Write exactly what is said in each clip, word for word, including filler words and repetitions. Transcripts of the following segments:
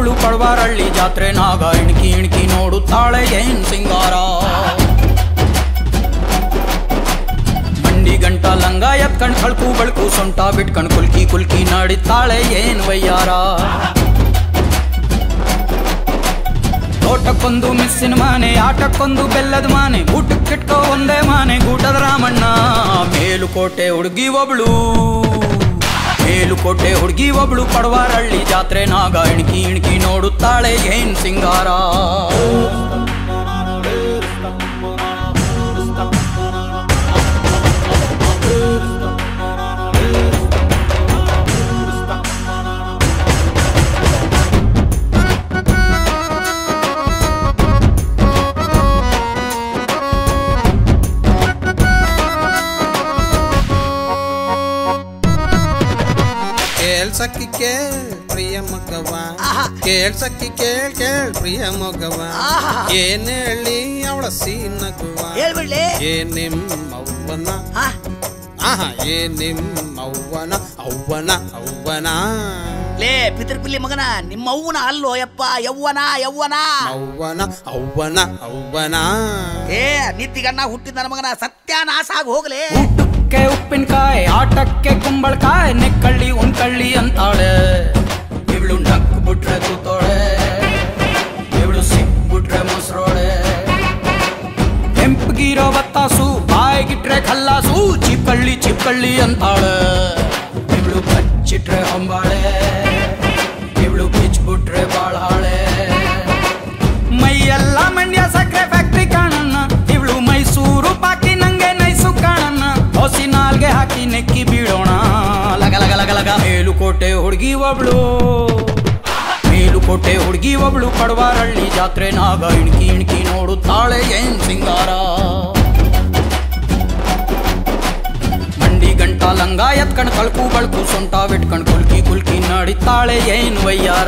ಒಬ್ಳು ಪಡವಾರಳ್ಳಿ ಜಾತ್ರೆ ನಾಗ ಇಣ್ಕಿ ಇಣ್ಕಿ ನೋಡುತ್ತಾಳೆ ಏನ್ ಸಿಂಗಾರ. ಮಂಡಿ ಗಂಟ ಲಂಗ ಎತ್ಕಂಡ್ ಕಳ್ಕು ಬಳ್ಕು ಸೊಂಟ ಬಿಟ್ಕಂಡ್ ಕುಲ್ಕಿ ಕುಲ್ಕಿ ನಡಿತಾಳೆ ಏನ್ ವಯ್ಯಾರ. ತೋಟಕ್ಕೊಂದು ಮಿಸ್ಸಿನ ಮಾನೆ, ಆಟಕ್ಕೊಂದು ಬೆಲ್ಲದ ಮಾನೆ, ಊಟಕ್ಕಿಟ್ಕೋ ಒಂದೇ ಮಾನೆ ಗೂಟದ ರಾಮಣ್ಣ. ಮೇಲುಕೋಟೆ ಹುಡುಗಿ ಒಬ್ಳು ಮೇಲುಕೋಟೆ ಹುಡುಗಿ ಒಬ್ಳು ಪಡವಾರಳ್ಳಿ ಜಾತ್ರೆ ನಾಗ ಇಣ್ಕಿ ಇಣ್ಕಿ ನೋಡುತ್ತಾಳೆ ಏನ್ ಸಿಂಗಾರ. ಕೇಳ್ಸಕ್ಕಿ ಕೇಳ್ ಪ್ರಿಯ ಮಗವ, ಕೇಳ್ಸಕ್ಕಿ ಕೇಳ್ ಕೇಳ್ ಪ್ರಿಯ ಮಗವ, ಏನ್ ಹೇಳಿ ಅವಳ ಸೀನಗುವ, ಏನ್ ನಿಮ್ಮವ್ವನ ಆಹಾ ಏನ್ ನಿಮ್ಮವ್ವನ ಅವ್ವನ ಅವ್ವನ. ಲೇ ಪಿತೃಪಿಲ್ಲಿ ಮಗನ, ನಿಮ್ಮ ಅವ್ವನ ಅಲ್ಲೋ ಯಪ್ಪ, ಯವ್ವನ ಯವ್ವನ ಅವ್ವನ ಅವ್ವನ ಅವ್ವನ. ಏ ನಿತ್ತಿಗಣ್ಣ ಹುಟ್ಟಿದ ಮಗನ ಸತ್ಯಾನಾಶ ಆಗಿ ಹೋಗ್ಲೇ. ಊಟಕ್ಕೆ ಉಪ್ಪಿನಕಾಯಿ, ಆಟಕ್ಕೆ ಕುಂಬಳಕಾಯಿ, ನೆಕ್ಕಳ್ಳಿ ಉಣ್ಕಳ್ಳಿ ಅಂತಾಳೆ. ಇವಳು ನಕ್ ಬಿಟ್ರೆ ತೂತೋಳೆ, ಇವಳು ಸಿಕ್ ಬಿಟ್ರೆ ಮೊಸರೋಳೆ. ಕೆಂಪಗಿರೋ ಬತ್ತಾಸು, ಬಾಯಿಗಿಟ್ರೆ ಖಲ್ಲಾಸು, ಚಿಪ್ಪಳ್ಳಿ ಚಿಪ್ಪಳ್ಳಿ ಅಂತಾಳೆ. ಇವಳು ಬಚ್ಚಿಟ್ರೆ ಹೊಂಬಾಳೆ, ಇವಳು ಬಿಚ್ಬಿಟ್ರೆ ಬಾಳಾಳೆ. ಮೈಯೆಲ್ಲ ಮಂಡ್ಯ ಸಕ್ಕರೆ ಫ್ಯಾಕ್ಟ್ರಿ ಕಾಣಣ್ಣ, ಇವಳು ಮೈಸೂರು ಪಾಕಿ ನಂಗೆ ನೈಸು ಕಾಣಣ್ಣ. ಹೊಸಿ ನಾಲ್ಗೆ ಹಾಕಿ ನೆಕ್ಕಿ ಬೀಳೋಣ ಲಗ ಲಗ ಲಗ ಲಗ. ಮೇಲುಕೋಟೆ ಹುಡುಗಿ ಒಬ್ಳು ಮೇಲುಕೋಟೆ ಹುಡುಗಿ ಒಬ್ಳು ಪಡವಾರಳ್ಳಿ ಜಾತ್ರೆ ನಾಗ ಇಣ್ಕಿ ಇಣ್ಕಿ ನೋಡುತ್ತಾಳೆ ಏನ್ ಸಿಂಗಾರ. ಮಂಡಿ ಗಂಟ ಲಂಗ ಎತ್ಕಂಡ್ ಕಳ್ಕು ಬಳ್ಕು ಸೊಂಟ ಬಿಟ್ಕಂಡ್ ಕುಲ್ಕಿ ಕುಲ್ಕಿ ನಡಿತಾಳೆ ಏನ್ ವಯ್ಯಾರ.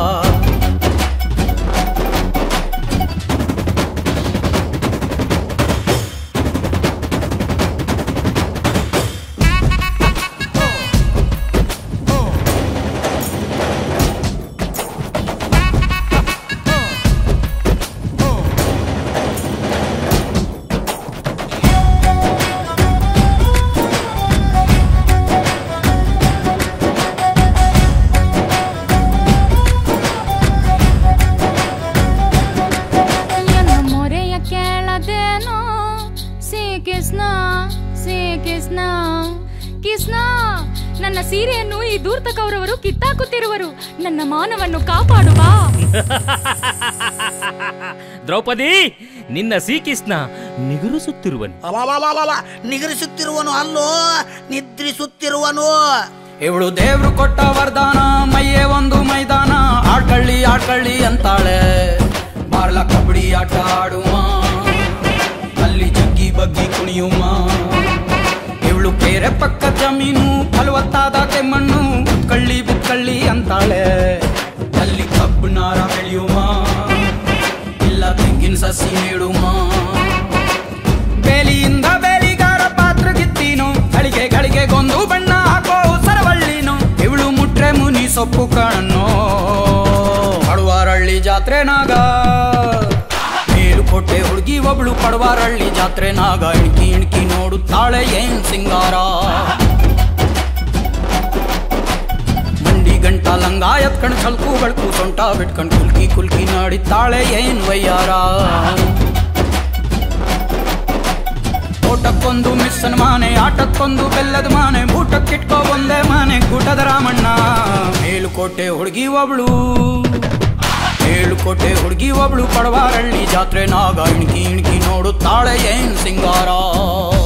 ನನ್ನ ಸೀರೆಯನ್ನು ಈ ದೂರ್ತ ಕೌರವರು ಕಿತ್ತಾಕುತ್ತಿರುವರು, ನನ್ನ ಮಾನವನ್ನು ಕಾಪಾಡುವ. ದ್ರೌಪದಿ, ನಿನ್ನ ಶ್ರೀಕೃಷ್ಣ ನಿಗರಿಸುತ್ತಿರುವನು. ನಿಗರಿಸುತ್ತಿರುವನು ಅಲ್ಲೋ, ನಿದ್ರಿಸುತ್ತಿರುವನು. ಇವಳು ದೇವ್ರು ಕೊಟ್ಟ ವರದಾನ, ಮೈಯೇ ಒಂದು ಮೈದಾನ, ಆಡ್ಕಳ್ಳಿ ಆಡ್ಕಳ್ಳಿ ಅಂತಾಳೆ. ಬಾರ್ಲ ಕಬಡ್ಡಿ ಆಟ ಆಡುವ, ಅಲ್ಲಿ ಜಗ್ಗಿ ಬಗ್ಗಿ ಕುಣಿಯುವ. ಇವಳು ಕೆರೆ ಪಕ್ಕ ಜಮೀನು, ಫಲವತ್ತಾದ ಕೆಮ್ಮಣ್ಣು, ಕಳ್ಳಿ ಬಿತ್ಕಳ್ಳಿ ಅಂತಾಳೆ. ಅಲ್ಲಿ ಕಬ್ಬು ನಾರ ಬೆಳೆಯುವ, ಇಲ್ಲ ತೆಂಗಿನ ಸಸಿ ನೀಡುವ. ಬೇಲಿಯಿಂದ ಬೇಲಿಗಾರ ಪಾತ್ರ ಗಿತ್ತೀನು, ಗಳಿಗೆ ಗಳಿಗೆ ಗೊಂದು ಬಣ್ಣ ಹಾಕೋ ಸರವಳ್ಳಿನು. ಇವಳು ಮುಟ್ರೆ ಮುನಿ ಸೊಪ್ಪು ಕಣ್ಣು ಪಡವಾರಳ್ಳಿ ಜಾತ್ರೆ ನಾಗ. ಮೇಲುಕೋಟೆ ಹುಡುಗಿ ಒಬ್ಳು ಪಡವಾರಳ್ಳಿ ಜಾತ್ರೆ ನಾಗ ಇಣ್ಕಿ ಇಣ್ಕಿ ನೋಡುತ್ತಾಳೆ ಏನ್ ಸಿಂಗಾರ. ಮಂಡಿ ಗಂಟ ಲಂಗ ಎತ್ಕಂಡ್ ಚಲ್ಕು ಬಳ್ಕು ಸೊಂಟ ಬಿಟ್ಕಂಡ್ ಕುಲ್ಕಿ ಕುಲ್ಕಿ ನಡಿತಾಳೆ ಏನ್ ವಯ್ಯಾರ. ತೋಟಕ್ಕೊಂದು ಮಿಸ್ಸನ್ ಮಾನೆ, ಆಟಕ್ಕೊಂದು ಬೆಲ್ಲದ ಮಾನೆ, ಊಟಕ್ಕಿಟ್ಕೋ ಒಂದೇ ಮಾನೆ ಗೂಟದ ರಾಮಣ್ಣ. ಮೇಲುಕೋಟೆ ಹುಡುಗಿ ಒಬ್ಳು ಮೇಲುಕೋಟೆ ಹುಡುಗಿ ಒಬ್ಳು ಪಡವಾರಳ್ಳಿ ಜಾತ್ರೆ ನಾಗ ಇಣ್ಕಿ ಇಣ್ಕಿ ನೋಡುತ್ತಾಳೆ ಏನ್ ಸಿಂಗಾರ.